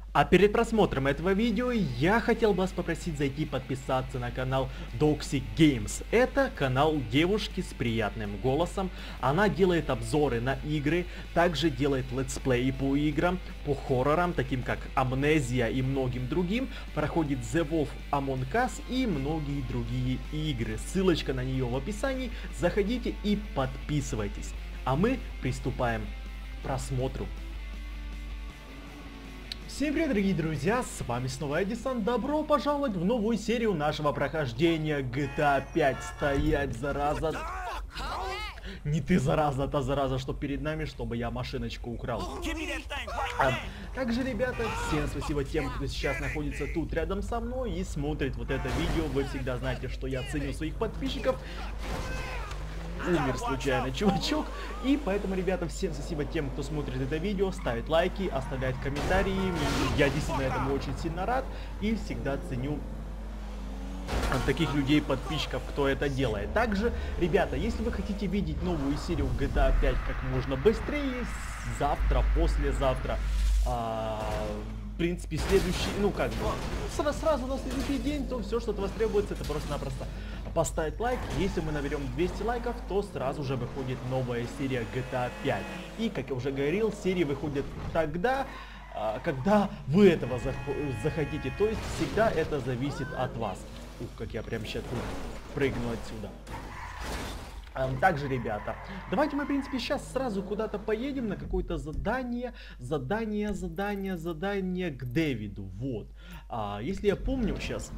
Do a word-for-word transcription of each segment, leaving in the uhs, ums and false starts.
А перед просмотром этого видео я хотел бы вас попросить зайти подписаться на канал Doxy Games. Это канал девушки с приятным голосом. Она делает обзоры на игры, также делает летсплеи по играм, по хоррорам, таким как Амнезия и многим другим. Проходит The Wolf Among Us и многие другие игры. Ссылочка на нее в описании. Заходите и подписывайтесь. А мы приступаем к просмотру. Всем привет, дорогие друзья, с вами снова Эдисон. Добро пожаловать в новую серию нашего прохождения джи ти эй пять. Стоять, зараза. Не ты, зараза, та зараза, что перед нами, чтобы я машиночку украл. А, также, ребята, всем спасибо тем, кто сейчас находится тут рядом со мной и смотрит вот это видео. Вы всегда знаете, что я ценю своих подписчиков. Умер случайно чувачок. И поэтому, ребята, всем спасибо тем, кто смотрит это видео, ставит лайки, оставляет комментарии. Я действительно этому очень сильно рад и всегда ценю от таких людей, подписчиков, кто это делает. Также, ребята, если вы хотите видеть новую серию джи ти эй пять как можно быстрее, завтра, послезавтра, а, в принципе, следующий, ну как бы, сразу, сразу на следующий день, то все, что от вас требуется, это просто-напросто поставить лайк. Если мы наберем двести лайков, то сразу же выходит новая серия джи ти эй пять. И, как я уже говорил, серии выходят тогда, когда вы этого захотите. То есть всегда это зависит от вас. Ух, как я прям сейчас прыгну отсюда. Также, ребята, давайте мы, в принципе, сейчас сразу куда-то поедем на какое-то задание. Задание, задание, задание к Дэвиду. Вот. А, если я помню сейчас...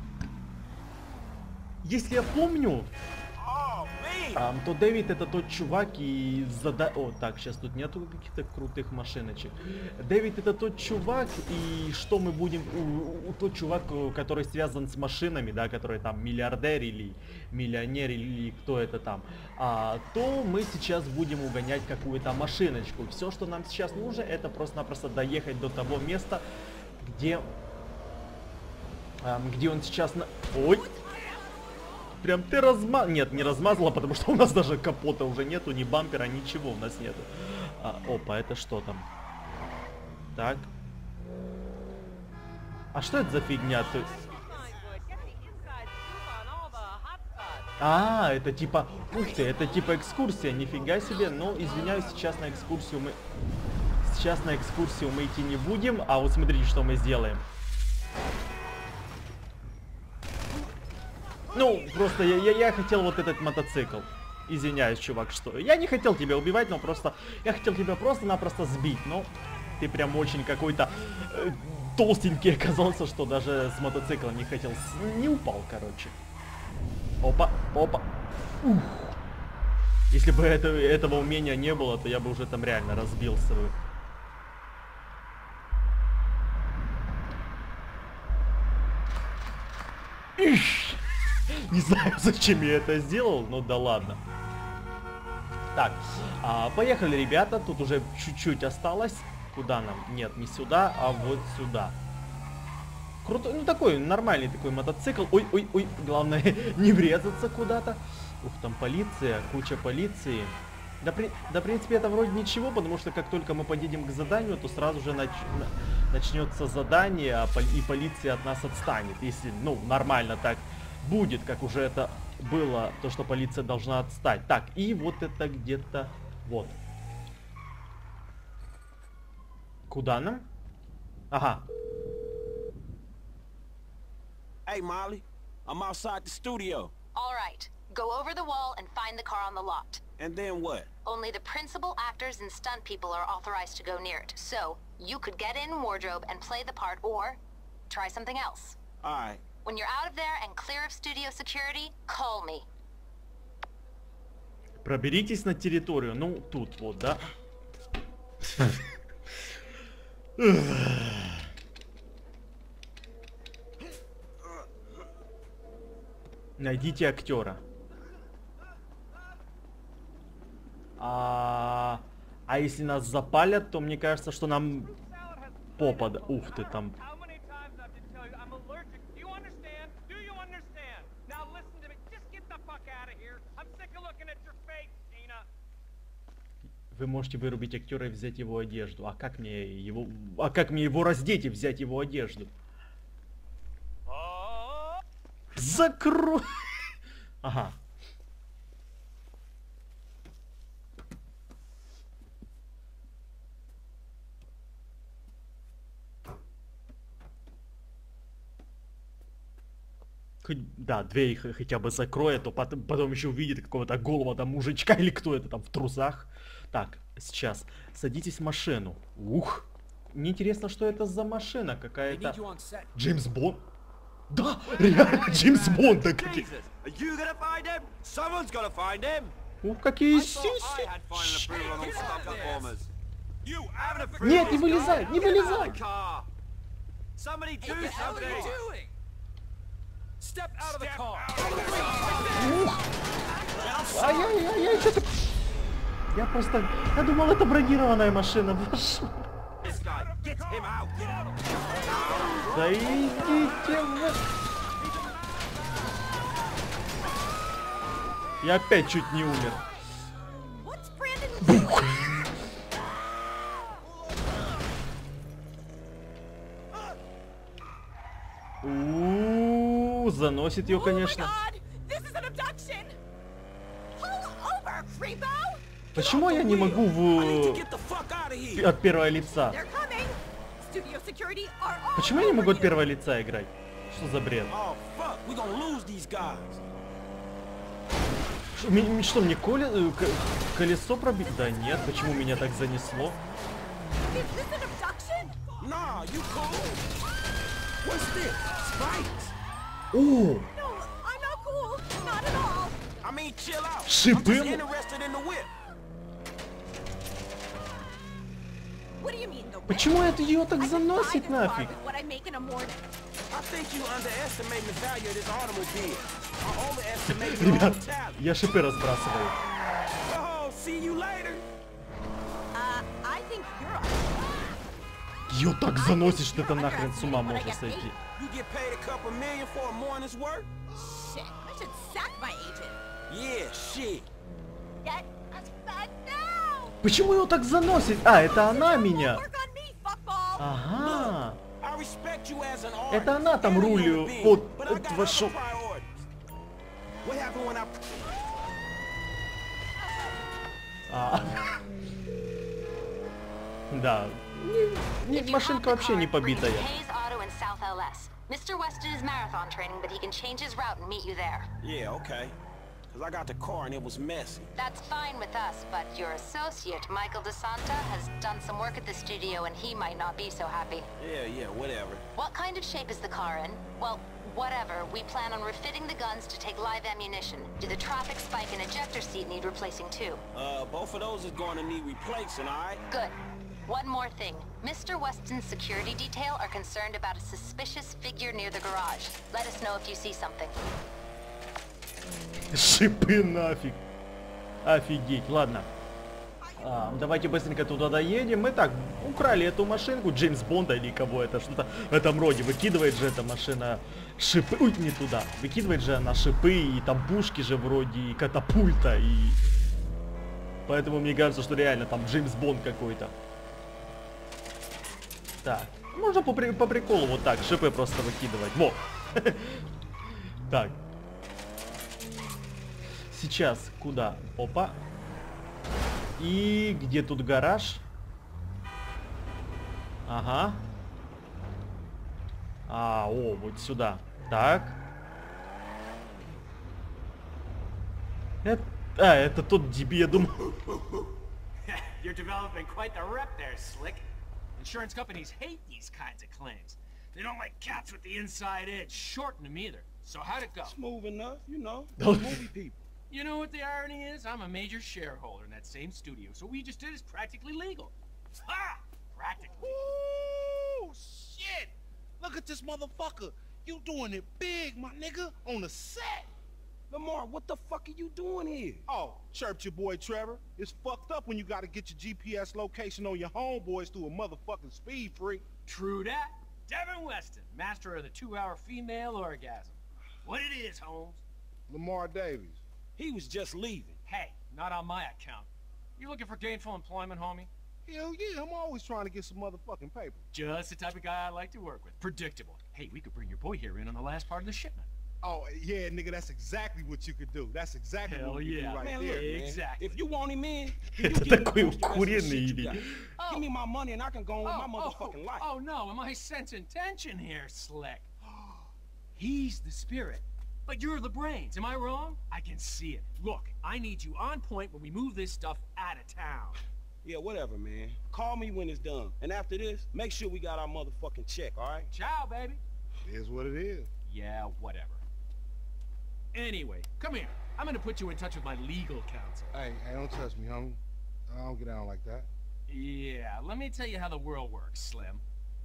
Если я помню, а, то Дэвид это тот чувак и зада... О, так, сейчас тут нету каких-то крутых машиночек. Дэвид это тот чувак, и что мы будем... У, у, тот чувак, который связан с машинами, да, который там миллиардер или миллионер, или кто это там, а, то мы сейчас будем угонять какую-то машиночку. Все, что нам сейчас нужно, это просто-напросто доехать до того места, где... А, где он сейчас... На... Ой! Прям ты размазал... Нет, не размазала, потому что у нас даже капота уже нету, ни бампера, ничего у нас нету. А, опа, это что там? Так. А что это за фигня? Ты... А, это типа... Ух ты, это типа экскурсия, нифига себе. Но, извиняюсь, сейчас на экскурсию мы... Сейчас на экскурсию мы идти не будем, а вот смотрите, что мы сделаем. Ну, просто я, я, я хотел вот этот мотоцикл. Извиняюсь, чувак, что... Я не хотел тебя убивать, но просто... Я хотел тебя просто-напросто сбить, но... Ты прям очень какой-то... Э, толстенький оказался, что даже с мотоциклом не хотел... С... Не упал, короче. Опа, опа. Ух. Если бы это, этого умения не было, то я бы уже там реально разбился бы. Ищ. Не знаю, зачем я это сделал, но да ладно. Так, а, поехали, ребята. Тут уже чуть-чуть осталось. Куда нам? Нет, не сюда, а вот сюда. Крутой, ну такой нормальный такой мотоцикл. Ой, ой, ой, главное не врезаться куда-то. Ух, там полиция, куча полиции. Да, при, да, в принципе, это вроде ничего, потому что как только мы подъедем к заданию, то сразу же нач, начнется задание, а поли, и полиция от нас отстанет. Если, ну, нормально так будет, как уже это было, то, что полиция должна отстать. Так, и вот это где-то... Вот. Куда нам? Ага. Hey, Molly. I'm outside the studio. All right. Go over the wall and find the car on the lot. And then what? Only the principal actors and stunt people are authorized to go near it. So, you could get in wardrobe and play the part, or try something else. All right. When you're out of there and clear of studio security, call me. Проберитесь на территорию. Ну, тут вот, да? Найдите актера. А, а если нас запалят, то мне кажется, что нам попа... Ух ты, там... Вы можете вырубить актера и взять его одежду. А как мне его... А как мне его раздеть и взять его одежду? Закрой! Ага. Хоть, да, дверь х- хотя бы закроет, то потом, потом еще увидит какого-то голого там мужичка или кто это там в трусах. Так, сейчас. Садитесь в машину. Ух. Мне интересно, что это за машина какая-то. Джеймс Бонд. Да, реально, Джеймс Бонд. Да, какие... Ух, какие сиси. Нет, не вылезай, не вылезай. Ай-яй-яй-яй, что-то... Я просто... Я думал, это бронированная машина. Да идите вы... Я опять чуть не умер. У-у-у, заносит ее, конечно. Почему я не могу в... от первого лица? Почему я не могу от первого лица играть? Что за бред? Ш- ми- Что, мне коле... э, к- колесо пробить? Да нет, почему меня так занесло? О! Шипы? Почему это ее так заносит нафиг? Ребят, я шипы разбрасываю. Ее так заносит, что это нахрен с ума можно сойти. Почему его так заносит? А, это она меня. Ага. Это она там рулю под, под вашу... А. Да. Не, не, машинка вообще не побитая. Mister Weston is marathon training, but he can change his route and meet you there. Yeah, okay. Cause I got the car and it was messy. That's fine with us, but your associate, Michael DeSanta, has done some work at the studio and he might not be so happy. Yeah, yeah, whatever. What kind of shape is the car in? Well, whatever. We plan on refitting the guns to take live ammunition. Do the traffic spike and ejector seat need replacing too? Uh, both of those is going to need replacing, alright? Good. One more thing. Mister Weston's security detail are concerned about a suspicious figure near the garage. Let us know if you see something. Шипы нафиг. Офигеть. Ладно. А, давайте быстренько туда доедем. Мы так украли эту машинку Джеймс Бонда или кого это, что-то в этом роде. Выкидывает же эта машина шипы. Ой, не туда. Выкидывает же она шипы, и там пушки же вроде, и катапульта, и... Поэтому мне кажется, что реально там Джеймс Бонд какой-то. Так. Можно по, при... по приколу вот так шипы просто выкидывать. Во! Так. Сейчас куда? Опа. И где тут гараж? Ага. А, о, вот сюда. Так. Это, а, это тот дебил, я думал. You're developing quite the rep there, Slick. Insurance companies hate these kinds of claims. They don't like cats with the inside edge, shorten them either. So how'd it go? Smooth enough, you know. Movie people. You know what the irony is? I'm a major shareholder in that same studio, so what we just did is practically legal. Ha! Practically. Ooh, shit! Look at this motherfucker. You doing it big, my nigga, on the set. Lamar, what the fuck are you doing here? Oh, chirped your boy Trevor. It's fucked up when you gotta get your G P S location on your homeboys through a motherfucking speed freak. True that. Devin Weston, master of the two-hour female orgasm. What it is, Holmes? Lamar Davies. He was just leaving. Hey, not on my account. You looking for gainful employment, homie? Hell yeah, I'm always trying to get some motherfucking paper. Just the type of guy I like to work with. Predictable. Hey, we could bring your boy here in on the last part of the shipment. Oh, yeah, nigga, that's exactly what you could do. That's exactly Hell what you yeah. do right Man, there. look, man. Exactly. If you want him in, you Это give me такой most the rest of the укуренный shit you иди. got. Give me my money and I can go on with my motherfucking oh, life. Oh no, am I sensing tension here, Slick? He's the spirit, but you're the brains, am I wrong? I can see it. Look, I need you on point when we move this stuff out of town. Yeah, whatever, man. Call me when it's done. And after this, make sure we got our motherfucking check, all right? Ciao, baby. It is what it is. Yeah, whatever. Anyway, come here. I'm gonna put you in touch with my legal counsel. Hey, hey, don't touch me, homie. I don't get down like that. Yeah, let me tell you how the world works, Slim.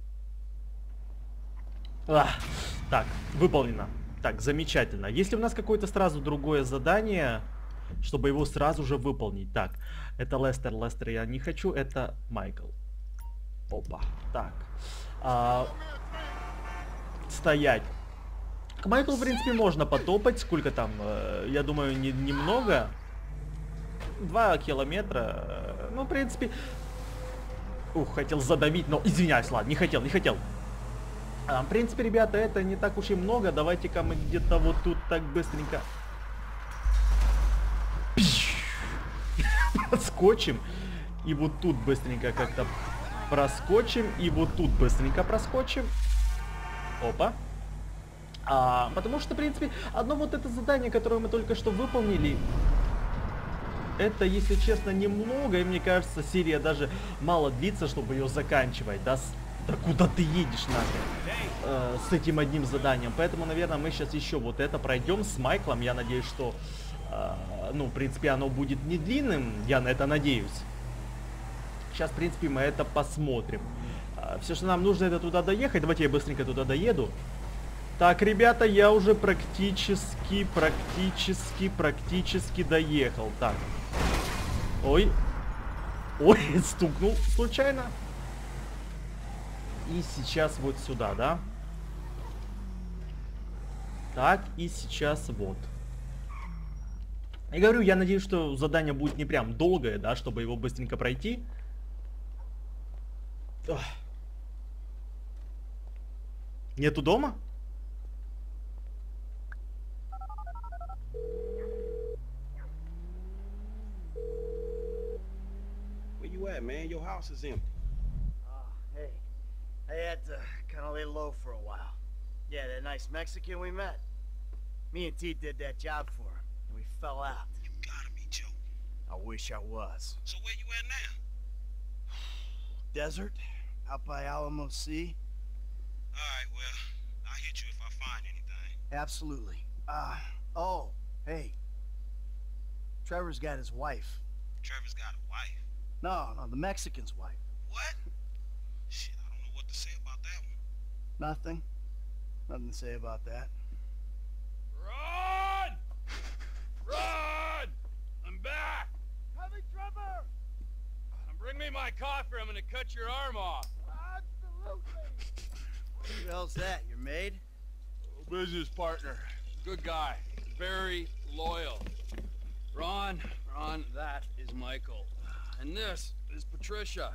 А, так, выполнено. Так, замечательно. Если у нас какое-то сразу другое задание, чтобы его сразу же выполнить. Так, это Лестер, Лестер я не хочу, это Майкл. Опа, так. А, стоять. К Майклу, в принципе, можно потопать. Сколько там? Э, я думаю, не, немного. Два километра. Э, ну, в принципе... Ух, хотел задавить, но... Извиняюсь, ладно, не хотел, не хотел. А, в принципе, ребята, это не так уж и много. Давайте-ка мы где-то вот тут так быстренько... Проскочим. И вот тут быстренько как-то проскочим. И вот тут быстренько проскочим. Опа. А, потому что, в принципе, одно вот это задание, которое мы только что выполнили, это, если честно, немного. И мне кажется, серия даже мало длится, чтобы ее заканчивать. Да, с... да куда ты едешь нахер э, с этим одним заданием. Поэтому, наверное, мы сейчас еще вот это пройдем с Майклом. Я надеюсь, что, э, ну, в принципе, оно будет не длинным. Я на это надеюсь. Сейчас, в принципе, мы это посмотрим. Э, все, что нам нужно, это туда доехать. Давайте я быстренько туда доеду. Так, ребята, я уже практически, практически, практически доехал. Так. Ой. Ой, стукнул случайно. И сейчас вот сюда, да? Так, и сейчас вот. Я говорю, я надеюсь, что задание будет не прям долгое, да, чтобы его быстренько пройти. Ох. Нету дома? Where you at, man? Your house is empty. Oh, hey. I had to kind of lay low for a while. Yeah, that nice Mexican we met. Me and T did that job for him, and we fell out. You gotta be joking. I wish I was. So where you at now? Desert, out by Alamo Sea. Alright, well, I'll hit you if I find anything. Absolutely. Uh, oh, hey. Trevor's got his wife. Trevor's got a wife. No, no, the Mexican's wife. What? Shit, I don't know what to say about that one. Nothing. Nothing to say about that. Run! Run! I'm back! Coming, Trevor! Bring me my coffee, I'm gonna cut your arm off. Absolutely! Who the hell's that, your maid? Business partner. Good guy. Very loyal. Ron, Ron, that is Michael. And this is Patricia.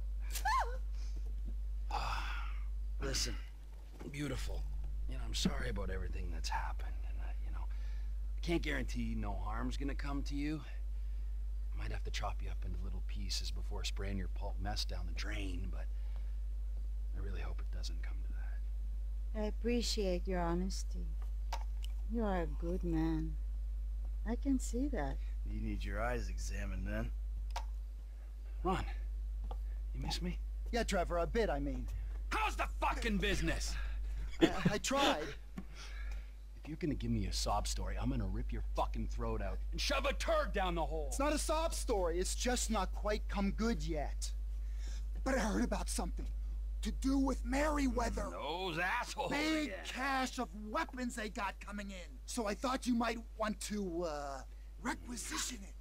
Listen, beautiful. You know, I'm sorry about everything that's happened. And, uh, you know, I can't guarantee no harm's gonna come to you. I might have to chop you up into little pieces before spraying your pulp mess down the drain, but I really hope it doesn't come to that. I appreciate your honesty. You are a good man. I can see that. You need your eyes examined then. Ron, you miss me? Yeah, Trevor, a bit, I mean. How's the fucking business? I, I tried. If you're gonna give me a sob story, I'm gonna rip your fucking throat out and shove a turd down the hole. It's not a sob story, it's just not quite come good yet. But I heard about something. To do with Merryweather. Those assholes. Big Yeah. cache of weapons they got coming in. So I thought you might want to, uh, requisition it.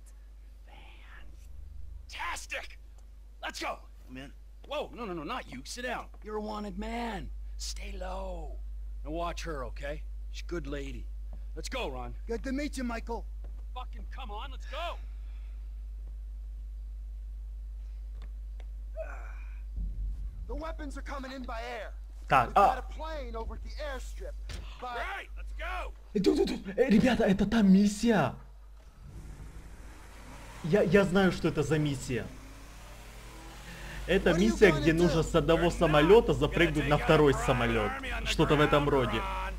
Fantastic! Let's go! Come in. Whoa, no, no, no, not you. Sit down. You're a wanted man. Stay low. And watch her, okay? She's a good lady. Let's go, Ron. Good to meet you, Michael. Fucking come on, let's go! The weapons are coming in by air. Так, We've got а... a plane over at the airstrip, but... Right, let's go. Тут, тут, тут. Э, ребята, это та миссия. Я, я знаю, что это за миссия. Это миссия, где нужно с одного самолета запрыгнуть на второй самолет. Что-то в этом роде.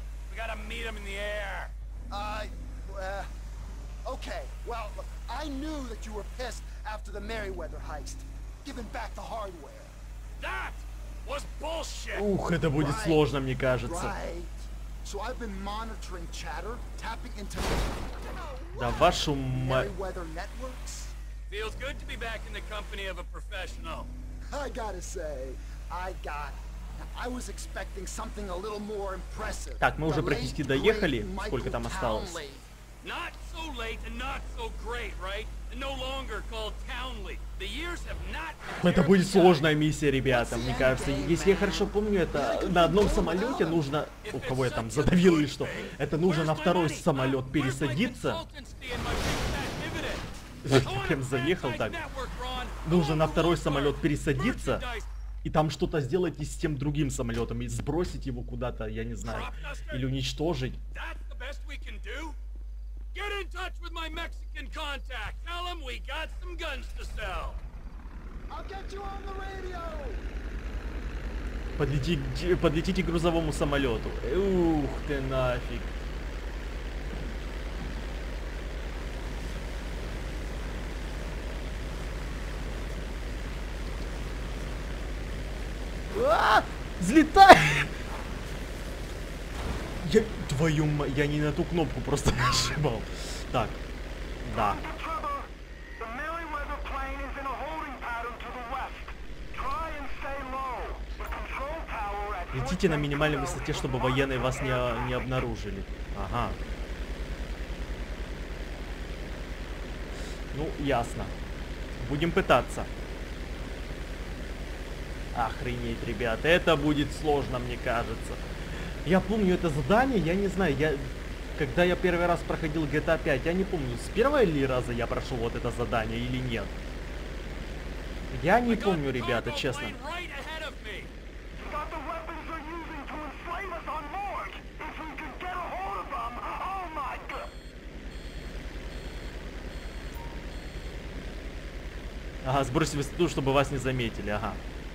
Uh, uh, okay, well, look, I knew that you were pissed after the Merryweather heist, giving back the hardware. That was bullshit. Ух, это будет сложно, мне кажется. Right. So I've been monitoring chatter, tapping into Да вашу мать. Merryweather networks. Feels good to be back in the company of a professional. I gotta say, I got it. I was expecting something a little more impressive. Так, мы уже практически доехали. Сколько там осталось? Not so late and not so great, right? And no longer called Townley. The years have not... Это будет сложная миссия, ребята, мне кажется. Если я хорошо помню, это на одном самолете нужно... У кого я там задавил или что? Это нужно на второй самолет пересадиться. Я прям заехал так. Нужно на второй самолет пересадиться. И там что-то сделать и с тем другим самолетом. И сбросить его куда-то, я не знаю. Или уничтожить. Get in touch with my Mexican contact. Tell him we got some guns to sell. I'll get you on the radio. Подлети, подлетите к грузовому самолету. Ух ты нафиг. А, взлетай! Я, твою ма... Я не на ту кнопку просто нажимал. Так, да. Летите на минимальной высоте, чтобы военные вас не, не обнаружили. Ага. Ну, ясно. Будем пытаться. Охренеть, ребята. Это будет сложно, мне кажется. Я помню это задание, я не знаю, я... Когда я первый раз проходил джи ти эй пять, я не помню, с первого ли раза я прошел вот это задание или нет. Я не помню, ребята, честно. Ага, сбросить высоту, чтобы вас не заметили, ага.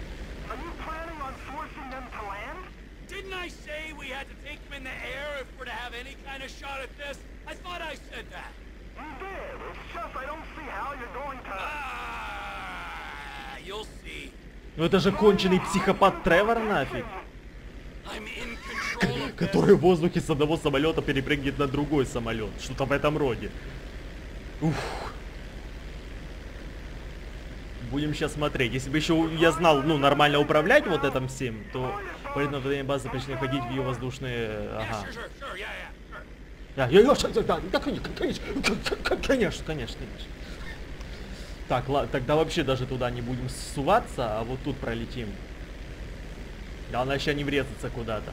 Didn't I say we had to take him in the air if we're to have any kind of shot at this? I thought I said that. You did. It's just I don't see how you're going to... Ah, you'll see. Ну это же конченый психопат Тревор нафиг. I'm in control of Который в воздухе с одного самолета перепрыгнет на другой самолет. Что-то в этом роде. Ух. Будем сейчас смотреть. Если бы еще я знал, ну, нормально управлять вот этим всем, то поэтому время базы запрещено входить в ее воздушные... Ага. Да, я, я, да, да, конечно, конечно, конечно, конечно, конечно. Так, ладно, тогда вообще даже туда не будем ссуваться, а вот тут пролетим. Да, она еще не врезаться куда-то.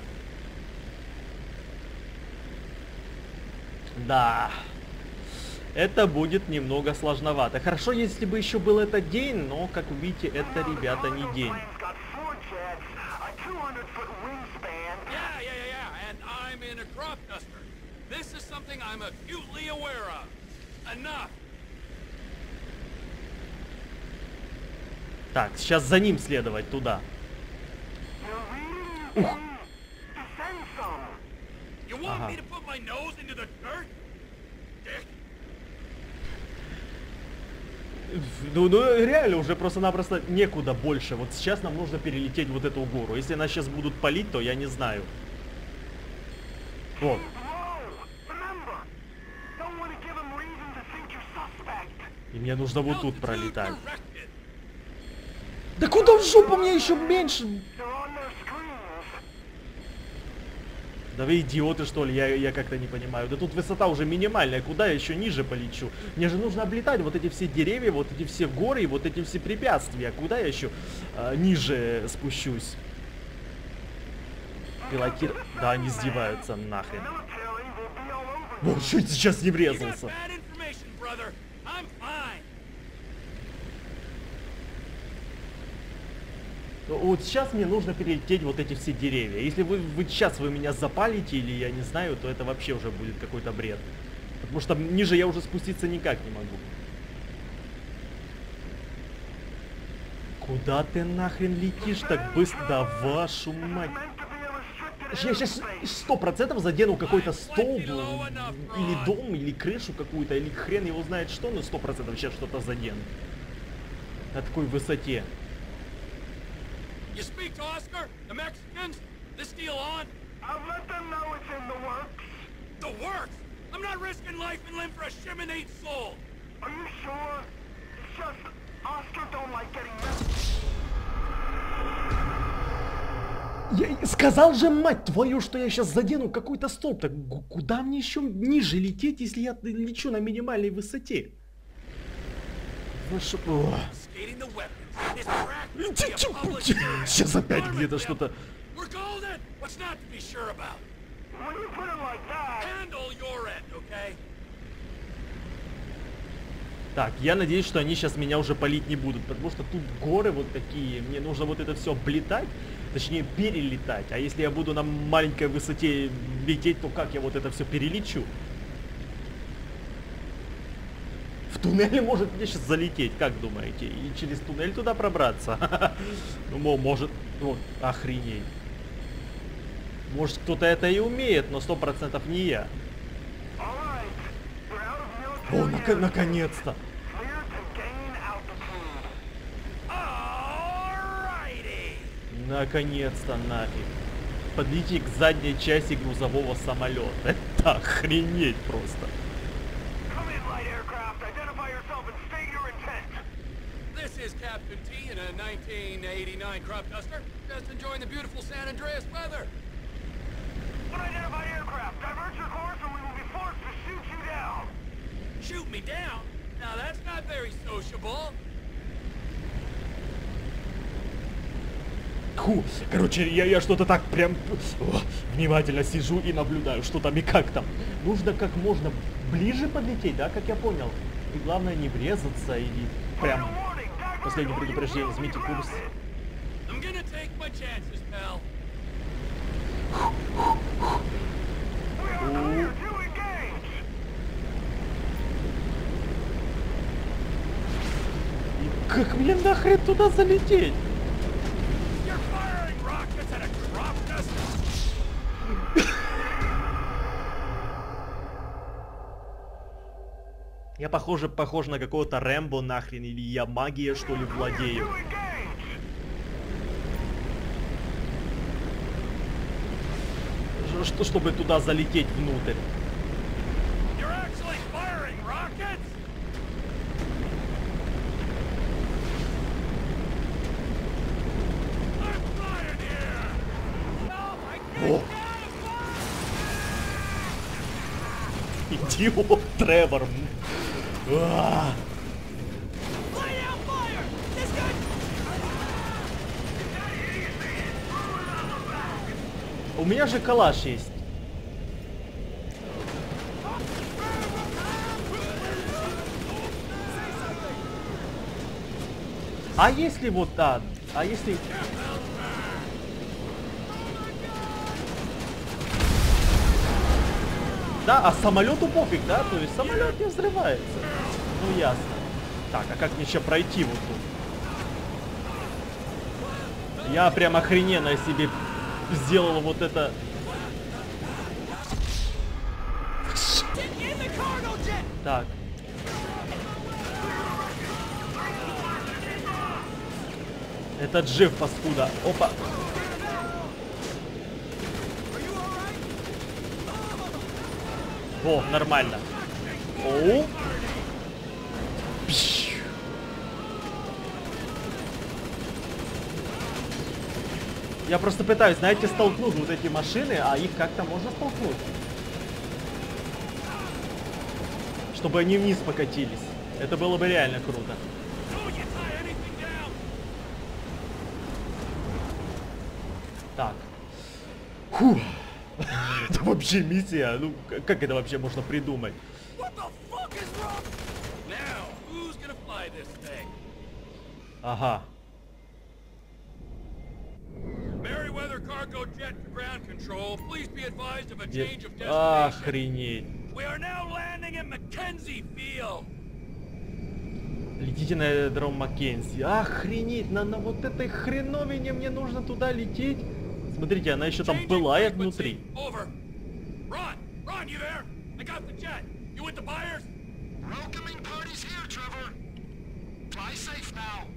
Да. Это будет немного сложновато. Хорошо, если бы еще был этот день, но, как вы видите, это, ребята, не день. Так, сейчас за ним следовать туда. Ух. Ага. Ну, ну реально уже просто-напросто некуда больше. Вот сейчас нам нужно перелететь вот эту гору. Если нас сейчас будут палить, то я не знаю. Вот. И мне нужно вот тут пролетать. Да куда в жопу, мне еще меньше? Да вы идиоты, что ли? Я, я как-то не понимаю. Да тут высота уже минимальная. Куда я еще ниже полечу? Мне же нужно облетать вот эти все деревья, вот эти все горы и вот эти все препятствия. Куда я еще а, ниже спущусь? Пилотир... Да, они издеваются нахрен. Вот чуть сейчас не врезался. Вот сейчас мне нужно перелететь вот эти все деревья. Если вы, вы сейчас вы меня запалите или я не знаю, то это вообще уже будет какой-то бред. Потому что ниже я уже спуститься никак не могу. Куда ты нахрен летишь так быстро? Да вашу мать. Я сейчас сто процентов задену какой-то столб, или дом, или крышу какую-то, или хрен его знает что, но сто процентов сейчас что-то задену. На такой высоте. You speak to Oscar? The Mexicans? This deal on? I've let them know it's in the works. The works? I'm not risking life and limb for a Shimonade soul. Are you sure? It's just Oscar don't like getting messed. Я сказал же, мать твою, что я сейчас задену какой-то столб. Так куда мне еще ниже лететь, если я лечу на минимальной высоте? Сейчас опять где-то что-то. Так, я надеюсь, что они сейчас меня уже палить не будут, потому что тут горы вот такие, мне нужно вот это все облетать, точнее перелетать. А если я буду на маленькой высоте лететь, то как я вот это все перелечу? В туннеле может мне сейчас залететь, как думаете? И через туннель туда пробраться? Ну, может, вот, охренеть. Может, кто-то это и умеет, но сто процентов не я. О, нак- наконец-то! Наконец-то нафиг. Подлети к задней части грузового самолета. Это охренеть просто. This is Captain T in a nineteen eighty-nine crop duster, just enjoying the beautiful San Andreas weather. Unidentified aircraft, divert your course or we will be forced to shoot you down. Shoot me down? Now that's not very sociable. Ху, короче, я, я что-то так прям о, внимательно сижу и наблюдаю, что там и как там. Нужно как можно ближе подлететь, да, как я понял. И главное не врезаться или прям... Последнее предупреждение, возьмите курс. И как мне нахрен туда залететь? Я похоже, похож на какого-то Рэмбо нахрен, или я магия что ли владею. Что, чтобы туда залететь внутрь. О! Идиот, Тревор. А! У меня же калаш есть. А если вот так? А если... Да, а самолету пофиг, да? То есть самолет не взрывается. Ну ясно. Так, а как мне еще пройти вот тут? Я прям охрененно себе сделал вот это. Так. Этот жив, паскуда. Опа. О, нормально. О. Пш. Я просто пытаюсь, знаете, столкнуть вот эти машины, а их как-то можно столкнуть. Чтобы они вниз покатились. Это было бы реально круто. Так. Фух. Это вообще миссия. Ну, как это вообще можно придумать? Ага. Merryweather cargo jet to ground control. Please be advised of a change of destination. Охренеть. We are now landing in Mackenzie Field. Летите на аэродром Маккензи. Охренеть, на, на вот этой хреновине мне нужно туда лететь. Смотрите, она еще там пылает внутри. Over. Ron, Ron, you there? I got the jet. You with the buyers? Welcoming party's here, Trevor. Fly safe now.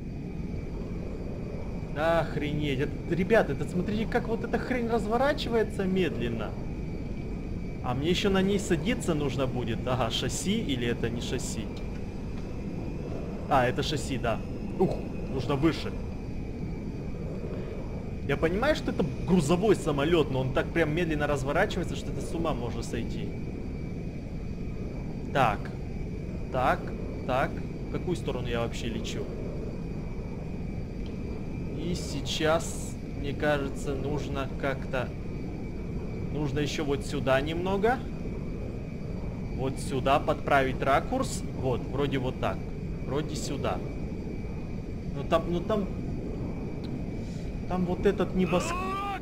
Охренеть. Это, ребята, это смотрите, как вот эта хрень разворачивается медленно. А мне еще на ней садиться нужно будет. Ага, шасси или это не шасси? А, это шасси, да. Ух, нужно выше. Я понимаю, что это грузовой самолет, но он так прям медленно разворачивается, что это с ума можно сойти. Так. Так, так. В какую сторону я вообще лечу? И сейчас, мне кажется, нужно как-то... Нужно еще вот сюда немного. Вот сюда подправить ракурс. Вот, вроде вот так. Вроде сюда. Ну там, ну там... Там вот этот небоскреб...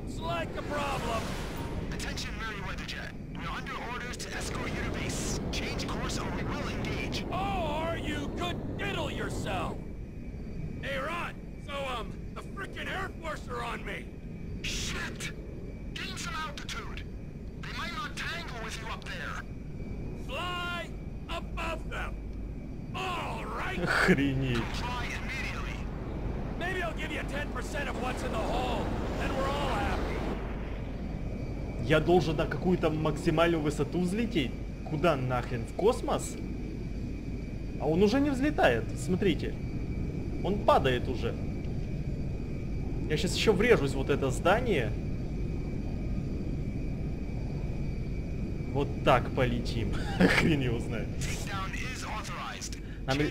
Hey, Ron. So, um, the frickin' Air Force are on me. Shit! Gain some altitude. They might not tangle with you up there. Fly above them. All right. Охренеть. Fly immediately. Maybe I'll give you ten percent of what's in the hole, and we're all happy. Я должен на какую-то максимальную высоту взлететь? Куда нахрен? В космос? А он уже не взлетает. Смотрите. Он падает уже. Я сейчас еще врежусь в вот это здание. Вот так полетим. Хрен его знает. Нам...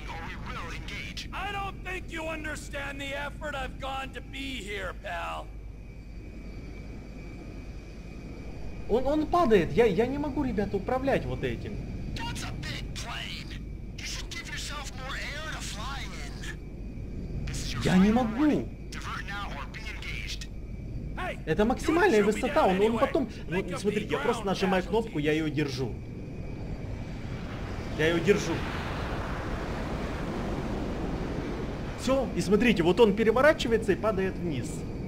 I don't think you understand the effort I've gone to be here, pal. Он, он падает. Я, я не могу, ребята, управлять вот этим. Я не могу. Это максимальная высота. Он, он потом... Ну, смотрите, я просто нажимаю кнопку, я ее держу. Я ее держу. Все. И смотрите, вот он переворачивается и падает вниз.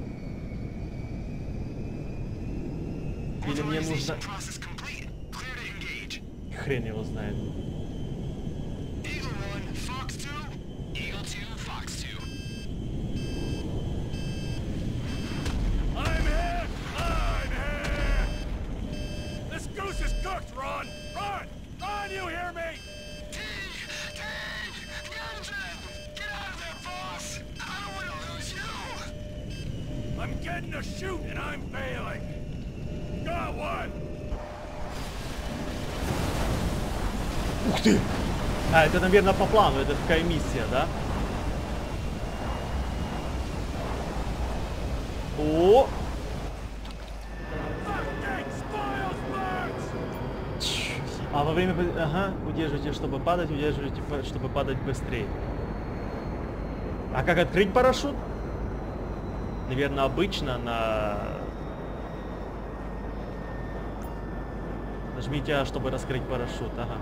Или мне нужно... Хрен его знает. Ron! Ron! Ron, you hear me? T! T! The engine! Get out of there, boss! I don't want to lose you! I'm getting a shoot and I'm failing. Got one! Ух ты! А, это, наверное, по плану. Это такая миссия, да? О! А во время... Ага, удерживайте, чтобы падать, удерживайте, чтобы падать быстрее. А как открыть парашют? Наверное, обычно на... Нажмите А, чтобы раскрыть парашют, ага.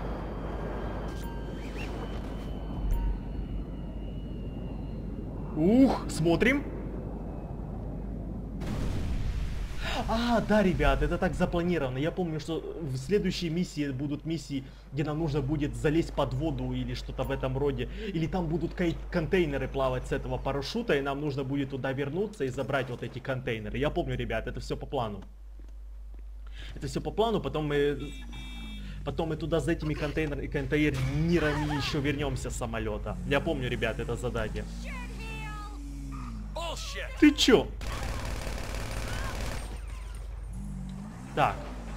Ух, смотрим. А, да, ребят, это так запланировано. Я помню, что в следующей миссии будут миссии, где нам нужно будет залезть под воду или что-то в этом роде. Или там будут контейнеры плавать с этого парашюта, и нам нужно будет туда вернуться и забрать вот эти контейнеры. Я помню, ребят, это все по плану. Это все по плану, потом мы... Потом мы туда за этими контейнерами, контейнерами еще вернемся с самолета. Я помню, ребят, это задание. Ты чё? Так.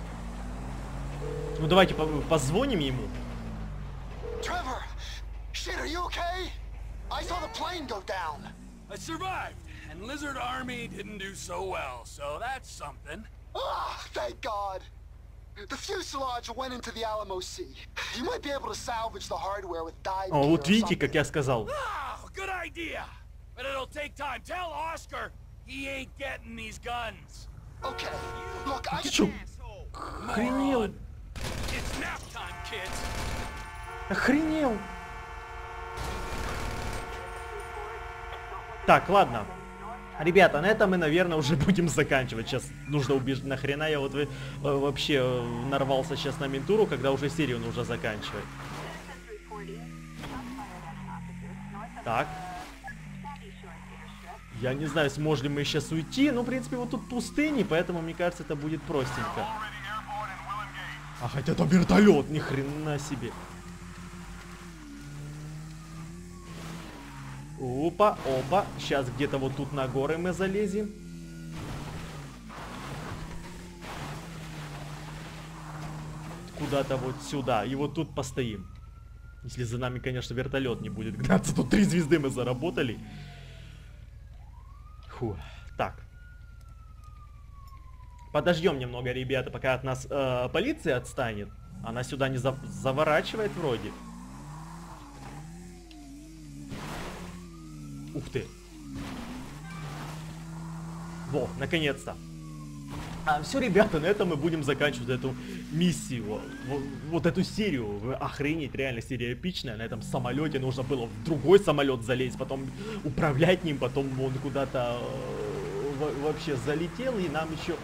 Ну давайте по позвоним ему. Trevor, shit, are you okay? I saw the plane go down. I survived, and Lizard Army didn't do so well, so that's something. Ah, thank God. The fuselage went into the Alamo Sea. You might be able to salvage the hardware with dive gear. О, вот видите, как я сказал. Oh, good idea. But it'll take time. Tell Oscar He ain't getting these guns. Okay, look, I... Ты чё, охренел? It's nap time, kids. Охренел. Так, ладно. Ребята, на этом мы, наверное, уже будем заканчивать. Сейчас нужно убежать. Нахрена я вот э, вообще э, нарвался сейчас на ментуру, когда уже серию нужно заканчивать. Так. Я не знаю, сможем ли мы сейчас уйти. Ну, в принципе, вот тут пустыни, поэтому, мне кажется, это будет простенько. А хотя там вертолет, ни хрена себе. Опа, опа. Сейчас где-то вот тут на горы мы залезем. Куда-то вот сюда. И вот тут постоим. Если за нами, конечно, вертолет не будет гнаться. Тут три звезды мы заработали. Фу. Так. Подождем немного, ребята, пока от нас э, полиция отстанет. Она сюда не за заворачивает вроде. Ух ты. Во, наконец-то. А, все, ребята, на этом мы будем заканчивать эту миссию. Вот, вот, вот эту серию. Вы охренеть, реально серия эпичная. На этом самолете нужно было в другой самолет залезть, потом управлять ним, потом он куда-то э, вообще залетел, и нам еще...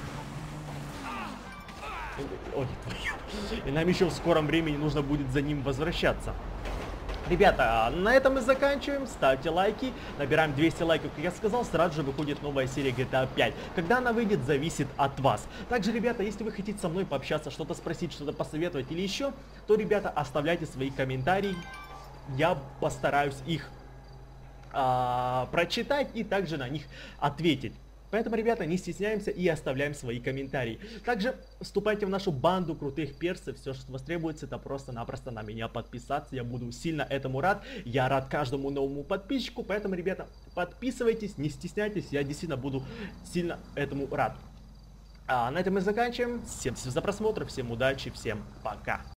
Ой, и нам еще в скором времени нужно будет за ним возвращаться. Ребята, на этом мы заканчиваем. Ставьте лайки. Набираем двести лайков, как я сказал. Сразу же выходит новая серия джи ти эй пять. Когда она выйдет, зависит от вас. Также, ребята, если вы хотите со мной пообщаться, что-то спросить, что-то посоветовать или еще, то, ребята, оставляйте свои комментарии. Я постараюсь их а, прочитать и также на них ответить. Поэтому, ребята, не стесняемся и оставляем свои комментарии. Также вступайте в нашу банду крутых персов. Все, что вас требуется, это просто-напросто на меня подписаться. Я буду сильно этому рад. Я рад каждому новому подписчику. Поэтому, ребята, подписывайтесь, не стесняйтесь. Я действительно буду сильно этому рад. А на этом мы заканчиваем. Всем спасибо за просмотр, всем удачи, всем пока.